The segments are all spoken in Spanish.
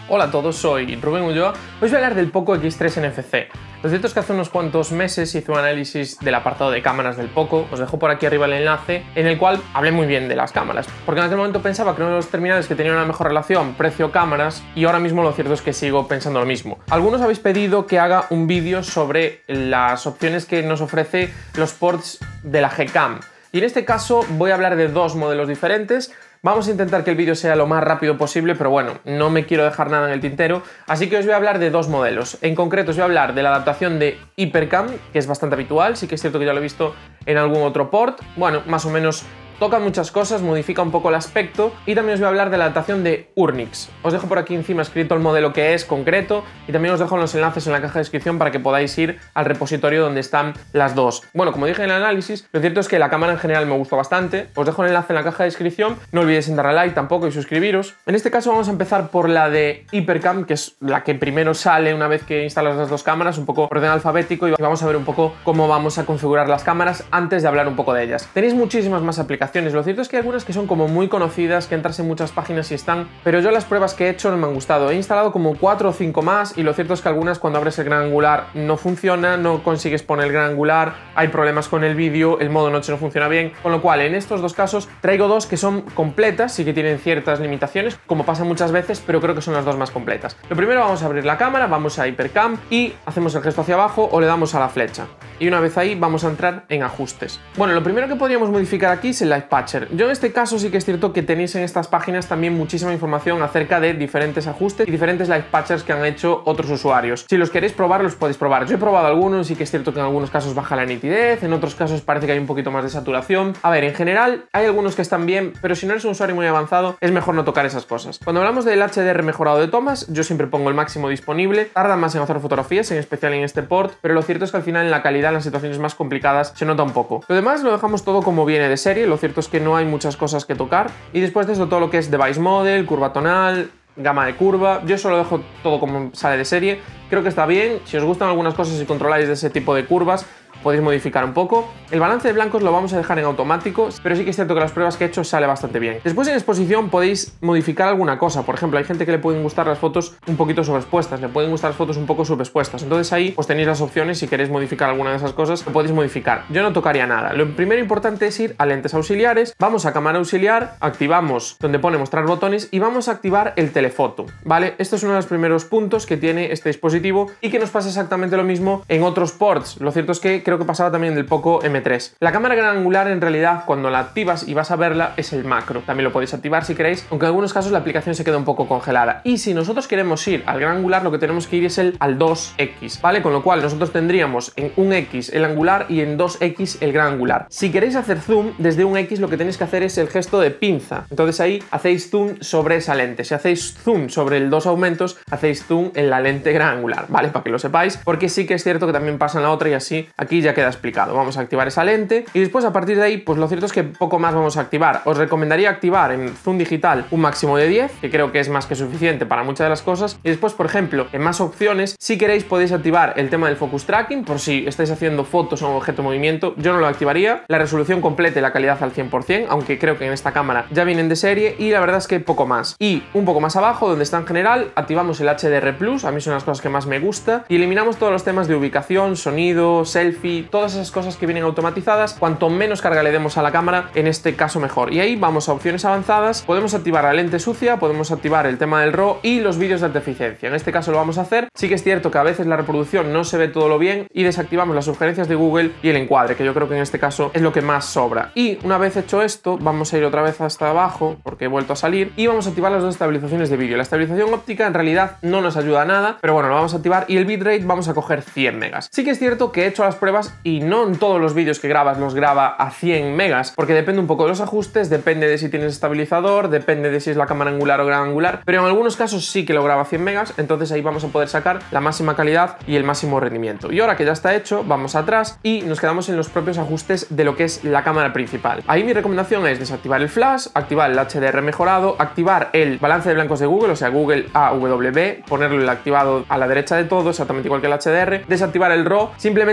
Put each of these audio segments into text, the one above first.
Hola a todos, soy Rubén Ulloa. Hoy os voy a hablar del Poco X3 NFC. Lo cierto es que hace unos cuantos meses hice un análisis del apartado de cámaras del Poco. Os dejo por aquí arriba el enlace, en el cual hablé muy bien de las cámaras, porque en aquel momento pensaba que uno de los terminales que tenía una mejor relación precio-cámaras, y ahora mismo lo cierto es que sigo pensando lo mismo. Algunos habéis pedido que haga un vídeo sobre las opciones que nos ofrece los ports de la Gcam, y en este caso voy a hablar de dos modelos diferentes. Vamos a intentar que el vídeo sea lo más rápido posible, pero bueno, no me quiero dejar nada en el tintero, así que os voy a hablar de dos modelos. En concreto os voy a hablar de la adaptación de HyperCam, que es bastante habitual, sí que es cierto que ya lo he visto en algún otro port, bueno, más o menos toca muchas cosas, modifica un poco el aspecto, y también os voy a hablar de la adaptación de Urnix. Os dejo por aquí encima escrito el modelo que es concreto, y también os dejo los enlaces en la caja de descripción para que podáis ir al repositorio donde están las dos. Bueno, como dije en el análisis, lo cierto es que la cámara en general me gustó bastante. Os dejo el enlace en la caja de descripción, no olvidéis en darle a like tampoco y suscribiros. En este caso vamos a empezar por la de HyperCam, que es la que primero sale una vez que instalas las dos cámaras, un poco por orden alfabético, y vamos a ver un poco cómo vamos a configurar las cámaras antes de hablar un poco de ellas. Tenéis muchísimas más aplicaciones. Lo cierto es que hay algunas que son como muy conocidas, que entras en muchas páginas y están, pero yo las pruebas que he hecho no me han gustado. He instalado como 4 o 5 más, y lo cierto es que algunas, cuando abres el gran angular, no funciona, no consigues poner el gran angular, hay problemas con el vídeo, el modo noche no funciona bien, con lo cual en estos dos casos traigo dos que son completas, sí que tienen ciertas limitaciones, como pasa muchas veces, pero creo que son las dos más completas. Lo primero, vamos a abrir la cámara, vamos a HyperCam y hacemos el gesto hacia abajo o le damos a la flecha. Y una vez ahí vamos a entrar en ajustes. Bueno, lo primero que podríamos modificar aquí es el Light Patcher. Yo en este caso sí que es cierto que tenéis en estas páginas también muchísima información acerca de diferentes ajustes y diferentes Light Patchers que han hecho otros usuarios. Si los queréis probar, los podéis probar. Yo he probado algunos, sí que es cierto que en algunos casos baja la nitidez, en otros casos parece que hay un poquito más de saturación. A ver, en general hay algunos que están bien, pero si no eres un usuario muy avanzado, es mejor no tocar esas cosas. Cuando hablamos del HDR mejorado de tomas, yo siempre pongo el máximo disponible. Tarda más en hacer fotografías, en especial en este port, pero lo cierto es que al final en la calidad, en las situaciones más complicadas, se nota un poco. Lo demás lo dejamos todo como viene de serie. Lo cierto es que no hay muchas cosas que tocar, y después de eso todo lo que es device model, curva tonal, gama de curva, yo eso lo dejo todo como sale de serie. Creo que está bien. Si os gustan algunas cosas y controláis de ese tipo de curvas, podéis modificar un poco. El balance de blancos lo vamos a dejar en automático, pero sí que es cierto que las pruebas que he hecho sale bastante bien. Después en exposición podéis modificar alguna cosa. Por ejemplo, hay gente que le pueden gustar las fotos un poquito sobreexpuestas, le pueden gustar las fotos un poco subexpuestas. Entonces ahí pues tenéis las opciones. Si queréis modificar alguna de esas cosas, lo podéis modificar. Yo no tocaría nada. Lo primero importante es ir a lentes auxiliares, vamos a cámara auxiliar, activamos donde pone mostrar botones y vamos a activar el telefoto, ¿vale? Esto es uno de los primeros puntos que tiene este dispositivo y que nos pasa exactamente lo mismo en otros ports. Lo cierto es que creo que pasaba también del Poco M3. La cámara gran angular, en realidad, cuando la activas y vas a verla, es el macro. También lo podéis activar si queréis, aunque en algunos casos la aplicación se queda un poco congelada. Y si nosotros queremos ir al gran angular, lo que tenemos que ir es al 2X, ¿vale? Con lo cual nosotros tendríamos en 1X el angular y en 2X el gran angular. Si queréis hacer zoom desde 1X, lo que tenéis que hacer es el gesto de pinza. Entonces ahí hacéis zoom sobre esa lente. Si hacéis zoom sobre el 2 aumentos, hacéis zoom en la lente gran angular, ¿vale? Para que lo sepáis, porque sí que es cierto que también pasa en la otra, y así aquí ya queda explicado. Vamos a activar esa lente y después a partir de ahí pues lo cierto es que poco más vamos a activar. Os recomendaría activar en zoom digital un máximo de 10, que creo que es más que suficiente para muchas de las cosas, y después, por ejemplo, en más opciones, si queréis podéis activar el tema del focus tracking por si estáis haciendo fotos a un objeto en movimiento. Yo no lo activaría. La resolución completa y la calidad al 100%, aunque creo que en esta cámara ya vienen de serie, y la verdad es que poco más. Y un poco más abajo, donde está en general, activamos el HDR+, a mí son las cosas que más me gusta, y eliminamos todos los temas de ubicación, sonido, selfie, todas esas cosas que vienen automatizadas. Cuanto menos carga le demos a la cámara, en este caso mejor. Y ahí vamos a opciones avanzadas, podemos activar la lente sucia, podemos activar el tema del RAW y los vídeos de alta eficiencia. En este caso lo vamos a hacer. Sí que es cierto que a veces la reproducción no se ve todo lo bien, y desactivamos las sugerencias de Google y el encuadre, que yo creo que en este caso es lo que más sobra. Y una vez hecho esto, vamos a ir otra vez hasta abajo, porque he vuelto a salir, y vamos a activar las dos estabilizaciones de vídeo. La estabilización óptica en realidad no nos ayuda a nada, pero bueno, lo vamos a activar, y el bitrate vamos a coger 100 megas. Sí que es cierto que he hecho las pruebas y no en todos los vídeos que grabas los graba a 100 megas, porque depende un poco de los ajustes, depende de si tienes estabilizador, depende de si es la cámara angular o gran angular, pero en algunos casos sí que lo graba a 100 megas, entonces ahí vamos a poder sacar la máxima calidad y el máximo rendimiento. Y ahora que ya está hecho, vamos atrás y nos quedamos en los propios ajustes de lo que es la cámara principal. Ahí mi recomendación es desactivar el flash, activar el HDR mejorado, activar el balance de blancos de Google, o sea Google AWB, ponerlo el activado a la derecha de todo, exactamente igual que el HDR, desactivar el RAW, simplemente si lo dejamos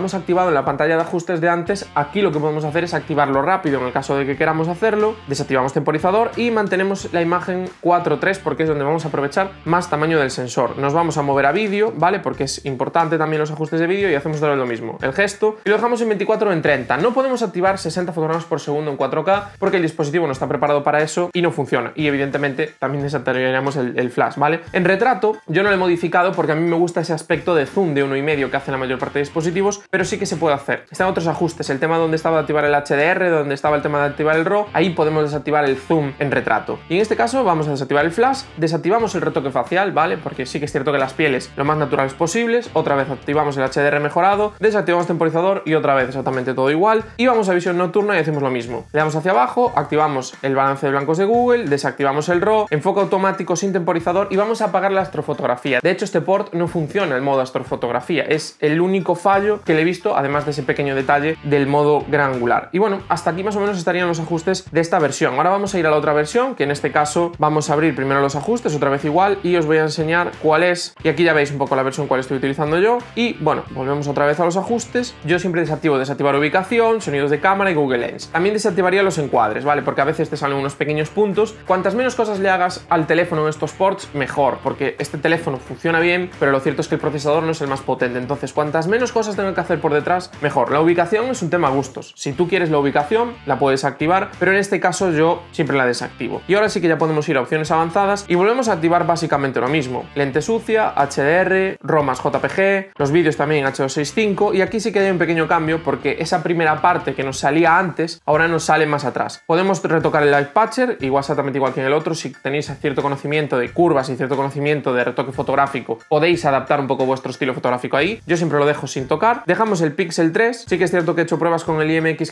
llevamos activado en la pantalla de ajustes de antes, aquí lo que podemos hacer es activarlo rápido en el caso de que queramos hacerlo, desactivamos temporizador y mantenemos la imagen 4:3 porque es donde vamos a aprovechar más tamaño del sensor. Nos vamos a mover a vídeo, ¿vale? Porque es importante también los ajustes de vídeo y hacemos otra vez lo mismo, el gesto, y lo dejamos en 24 o en 30. No podemos activar 60 fotogramas por segundo en 4K porque el dispositivo no está preparado para eso y no funciona, y evidentemente también desactivaríamos el flash, ¿vale? En retrato yo no lo he modificado porque a mí me gusta ese aspecto de zoom de 1,5 que hace la mayor parte de dispositivos, pero sí que se puede hacer. Están otros ajustes, el tema donde estaba de activar el HDR, donde estaba el tema de activar el RAW, ahí podemos desactivar el zoom en retrato. Y en este caso vamos a desactivar el flash, desactivamos el retoque facial, ¿vale? Porque sí que es cierto que las pieles lo más naturales posibles, otra vez activamos el HDR mejorado, desactivamos temporizador y otra vez exactamente todo igual, y vamos a visión nocturna y hacemos lo mismo. Le damos hacia abajo, activamos el balance de blancos de Google, desactivamos el RAW, enfoque automático sin temporizador y vamos a apagar la astrofotografía. De hecho, este port no funciona en modo astrofotografía, es el único fallo que le he visto, además de ese pequeño detalle del modo gran angular. Y bueno, hasta aquí más o menos estarían los ajustes de esta versión. Ahora vamos a ir a la otra versión, que en este caso vamos a abrir primero los ajustes, otra vez igual, y os voy a enseñar cuál es, y aquí ya veis un poco la versión cual estoy utilizando yo. Y bueno, volvemos otra vez a los ajustes. Yo siempre desactivar ubicación, sonidos de cámara y Google Lens. También desactivaría los encuadres, ¿vale? Porque a veces te salen unos pequeños puntos. Cuantas menos cosas le hagas al teléfono en estos ports, mejor, porque este teléfono funciona bien, pero lo cierto es que el procesador no es el más potente. Entonces, cuantas menos cosas tenga que hacer por detrás, mejor. La ubicación es un tema a gustos. Si tú quieres la ubicación, la puedes activar, pero en este caso yo siempre la desactivo. Y ahora sí que ya podemos ir a opciones avanzadas y volvemos a activar básicamente lo mismo. Lente sucia, HDR, RAW más JPG, los vídeos también H265, y aquí sí que hay un pequeño cambio porque esa primera parte que nos salía antes, ahora nos sale más atrás. Podemos retocar el Light Patcher, igual exactamente igual que en el otro. Si tenéis cierto conocimiento de curvas y cierto conocimiento de retoque fotográfico, podéis adaptar un poco vuestro estilo fotográfico ahí. Yo siempre lo dejo sin tocar. Dejamos el Pixel 3, sí que es cierto que he hecho pruebas con el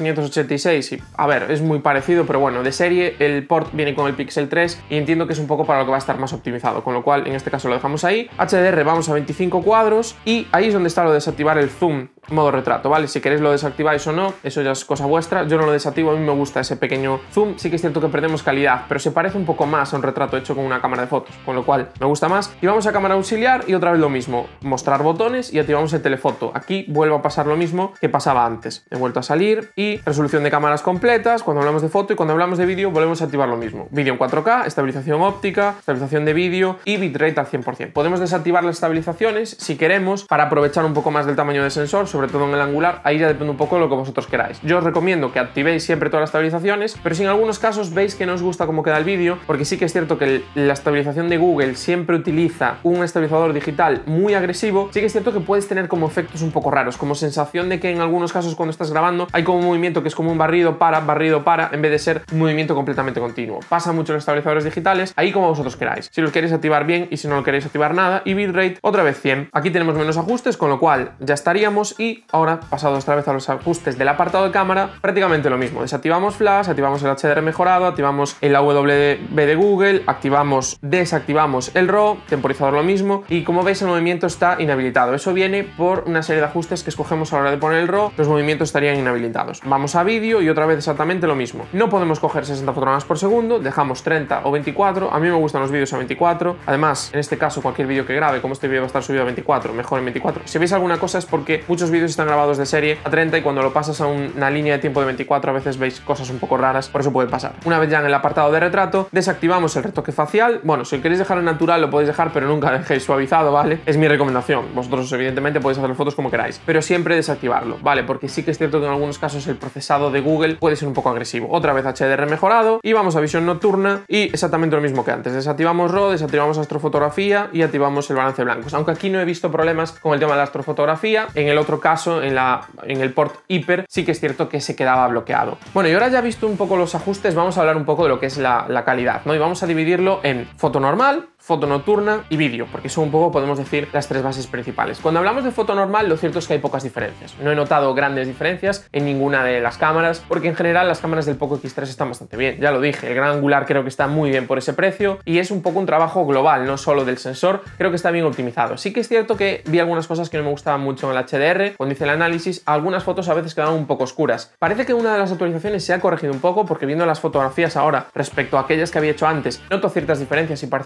IMX586 y, a ver, es muy parecido, pero bueno, de serie el port viene con el Pixel 3 y entiendo que es un poco para lo que va a estar más optimizado, con lo cual en este caso lo dejamos ahí. HDR vamos a 25 cuadros y ahí es donde está lo de desactivar el zoom modo retrato, ¿vale? Si queréis lo desactiváis o no, eso ya es cosa vuestra. Yo no lo desactivo, a mí me gusta ese pequeño zoom. Sí que es cierto que perdemos calidad, pero se parece un poco más a un retrato hecho con una cámara de fotos, con lo cual me gusta más. Y vamos a cámara auxiliar y otra vez lo mismo, mostrar botones y activamos el telefoto. Aquí vuelvo a pasar lo mismo que pasaba antes. He vuelto a salir y resolución de cámaras completas cuando hablamos de foto, y cuando hablamos de vídeo volvemos a activar lo mismo. Vídeo en 4K, estabilización óptica, estabilización de vídeo y bitrate al 100%. Podemos desactivar las estabilizaciones si queremos para aprovechar un poco más del tamaño del sensor, sobre todo en el angular. Ahí ya depende un poco de lo que vosotros queráis. Yo os recomiendo que activéis siempre todas las estabilizaciones, pero si en algunos casos veis que no os gusta cómo queda el vídeo, porque sí que es cierto que la estabilización de Google siempre utiliza un estabilizador digital muy agresivo, sí que es cierto que puedes tener como efectos un poco raros, como sensación de que en algunos casos cuando estás grabando hay como un movimiento que es como un barrido para, en vez de ser un movimiento completamente continuo. Pasa mucho en los estabilizadores digitales, ahí como vosotros queráis. Si los queréis activar bien y si no lo queréis activar nada, y bitrate otra vez 100. Aquí tenemos menos ajustes, con lo cual ya estaríamos. Y ahora, pasados otra vez a los ajustes del apartado de cámara, prácticamente lo mismo. Desactivamos flash, activamos el HDR mejorado, activamos el AWB de Google, desactivamos el RAW, temporizador lo mismo, y como veis el movimiento está inhabilitado. Eso viene por una serie de ajustes que escogemos a la hora de poner el RAW, los movimientos estarían inhabilitados. Vamos a vídeo y otra vez exactamente lo mismo. No podemos coger 60 fotogramas por segundo, dejamos 30 o 24. A mí me gustan los vídeos a 24. Además, en este caso, cualquier vídeo que grabe, como este vídeo va a estar subido a 24, mejor en 24. Si veis alguna cosa es porque muchos vídeos están grabados de serie a 30 y cuando lo pasas a una línea de tiempo de 24 a veces veis cosas un poco raras, por eso puede pasar. Una vez ya en el apartado de retrato, desactivamos el retoque facial. Bueno, si queréis dejar en natural lo podéis dejar, pero nunca dejéis suavizado, ¿vale? Es mi recomendación. Vosotros evidentemente podéis hacer fotos como queráis, pero siempre desactivarlo, ¿vale? Porque sí que es cierto que en algunos casos el procesado de Google puede ser un poco agresivo. Otra vez HDR mejorado y vamos a visión nocturna y exactamente lo mismo que antes. Desactivamos RAW, desactivamos astrofotografía y activamos el balance de blancos. Aunque aquí no he visto problemas con el tema de la astrofotografía, en el otro caso, en el port hiper, sí que es cierto que se quedaba bloqueado. Bueno, y ahora ya visto un poco los ajustes, vamos a hablar un poco de lo que es la calidad, ¿no? Y vamos a dividirlo en foto normal, foto nocturna y vídeo, porque son un poco, podemos decir, las tres bases principales. Cuando hablamos de foto normal, lo cierto es que hay pocas diferencias. No he notado grandes diferencias en ninguna de las cámaras, porque en general las cámaras del Poco X3 están bastante bien. Ya lo dije, el gran angular creo que está muy bien por ese precio y es un poco un trabajo global, no solo del sensor, creo que está bien optimizado. Sí que es cierto que vi algunas cosas que no me gustaban mucho en el HDR, cuando hice el análisis, algunas fotos a veces quedaban un poco oscuras. Parece que una de las actualizaciones se ha corregido un poco, porque viendo las fotografías ahora respecto a aquellas que había hecho antes, noto ciertas diferencias y parece que me gusta un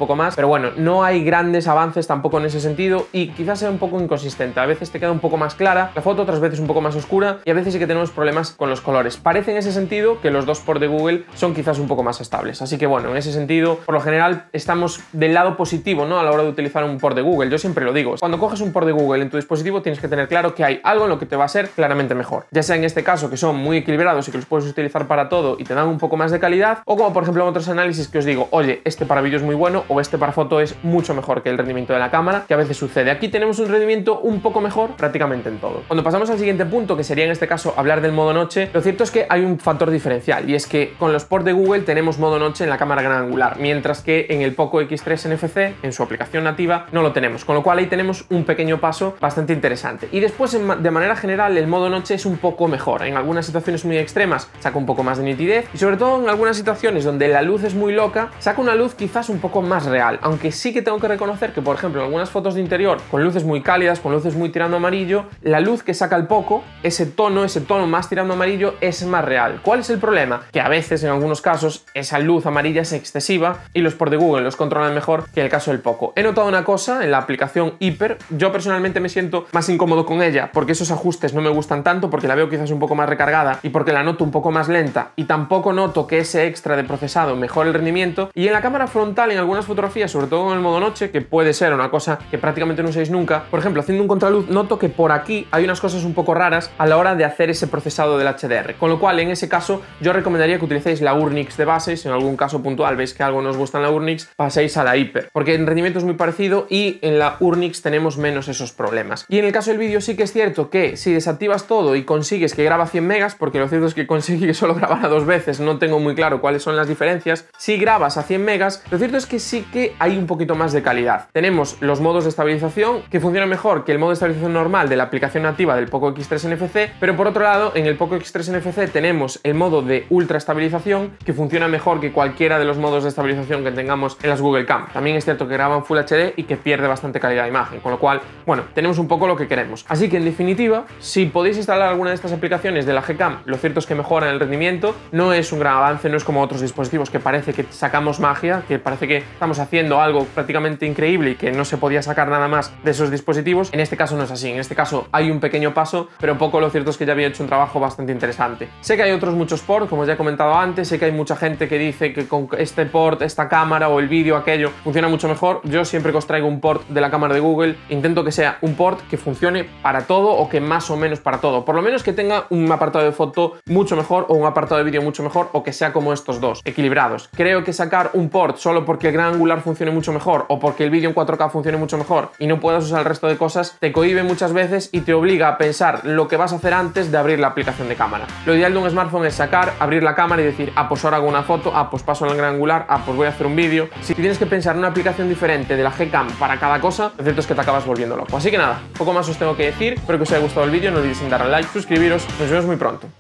poco más, pero bueno, no hay grandes avances tampoco en ese sentido y quizás sea un poco inconsistente. A veces te queda un poco más clara la foto, otras veces un poco más oscura y a veces sí que tenemos problemas con los colores. Parece en ese sentido que los dos port de Google son quizás un poco más estables. Así que bueno, en ese sentido, por lo general, estamos del lado positivo, ¿no? A la hora de utilizar un port de Google. Yo siempre lo digo, cuando coges un port de Google en tu dispositivo tienes que tener claro que hay algo en lo que te va a ser claramente mejor. Ya sea en este caso que son muy equilibrados y que los puedes utilizar para todo y te dan un poco más de calidad, o como por ejemplo en otros análisis que os digo, oye, este para vídeo es muy bueno o este para foto es mucho mejor que el rendimiento de la cámara, que a veces sucede. Aquí tenemos un rendimiento un poco mejor prácticamente en todo. Cuando pasamos al siguiente punto, que sería en este caso hablar del modo noche, lo cierto es que hay un factor diferencial y es que con los ports de Google tenemos modo noche en la cámara gran angular, mientras que en el Poco X3 NFC, en su aplicación nativa, no lo tenemos, con lo cual ahí tenemos un pequeño paso bastante interesante. Y después, de manera general, el modo noche es un poco mejor. En algunas situaciones muy extremas saca un poco más de nitidez y sobre todo en algunas situaciones donde la luz es muy loca, saca una luz quizás un poco más real, aunque sí que tengo que reconocer que, por ejemplo, en algunas fotos de interior con luces muy cálidas, con luces muy tirando amarillo, la luz que saca el Poco, ese tono más tirando amarillo, es más real. ¿Cuál es el problema? Que a veces, en algunos casos, esa luz amarilla es excesiva y los por de Google los controlan mejor que en el caso del Poco. He notado una cosa en la aplicación Hyper, yo personalmente me siento más incómodo con ella porque esos ajustes no me gustan tanto, porque la veo quizás un poco más recargada y porque la noto un poco más lenta y tampoco noto que ese extra de procesado mejore el rendimiento. Y en la cámara frontal, en algunas fotografías, sobre todo en el modo noche, que puede ser una cosa que prácticamente no uséis nunca, por ejemplo, haciendo un contraluz, noto que por aquí hay unas cosas un poco raras a la hora de hacer ese procesado del HDR, con lo cual en ese caso yo recomendaría que utilicéis la Urnix de base. Si en algún caso puntual veis que algo no os gusta en la Urnix, paséis a la Hyper, porque el rendimiento es muy parecido y en la Urnix tenemos menos esos problemas. Y en el caso del vídeo sí que es cierto que si desactivas todo y consigues que graba 100 megas, porque lo cierto es que conseguí que solo grabara 2 veces, no tengo muy claro cuáles son las diferencias, si grabas a 100 megas, lo cierto es que sí que hay un poquito más de calidad. Tenemos los modos de estabilización que funcionan mejor que el modo de estabilización normal de la aplicación nativa del Poco X3 NFC, pero por otro lado, en el Poco X3 NFC tenemos el modo de ultra estabilización que funciona mejor que cualquiera de los modos de estabilización que tengamos en las Google Cam. También es cierto que graban Full HD y que pierde bastante calidad de imagen, con lo cual, bueno, tenemos un poco lo que queremos. Así que en definitiva, si podéis instalar alguna de estas aplicaciones de la Gcam, lo cierto es que mejoran el rendimiento, no es un gran avance, no es como otros dispositivos que parece que sacamos magia, que parece que estamos haciendo algo prácticamente increíble y que no se podía sacar nada más de esos dispositivos. En este caso no es así, en este caso hay un pequeño paso, pero Poco lo cierto es que ya había hecho un trabajo bastante interesante. Sé que hay otros muchos ports, como ya he comentado antes, sé que hay mucha gente que dice que con este port, esta cámara o el vídeo, aquello, funciona mucho mejor. Yo siempre que os traigo un port de la cámara de Google, intento que sea un port que funcione para todo o que más o menos para todo. Por lo menos que tenga un apartado de foto mucho mejor o un apartado de vídeo mucho mejor, o que sea como estos dos, equilibrados. Creo que sacar un port solo porque el gran angular funcione mucho mejor o porque el vídeo en 4K funcione mucho mejor y no puedas usar el resto de cosas, te cohíbe muchas veces y te obliga a pensar lo que vas a hacer antes de abrir la aplicación de cámara. Lo ideal de un smartphone es sacar, abrir la cámara y decir, ah, pues ahora hago una foto, ah, pues paso al gran angular, ah, pues voy a hacer un vídeo. Si tienes que pensar en una aplicación diferente de la Gcam para cada cosa, lo cierto es que te acabas volviendo loco. Así que nada, poco más os tengo que decir. Espero que os haya gustado el vídeo, no olvidéis en dar al like, suscribiros, nos vemos muy pronto.